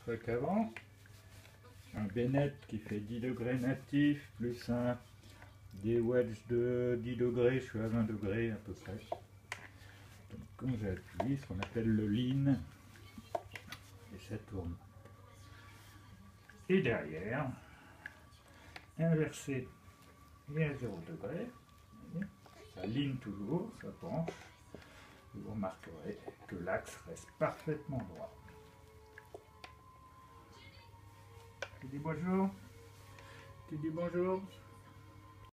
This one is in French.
fois qu'avant. Un Bennett qui fait 10 degrés natif, plus des wedges de 10 degrés, je suis à 20 degrés à peu près. Donc quand j'appuie, ce qu'on appelle le lean, et ça tourne. Et derrière, inversé et à 0 degré, ça ligne toujours, ça penche, et vous remarquerez que l'axe reste parfaitement droit. Tu dis bonjour? Tu dis bonjour?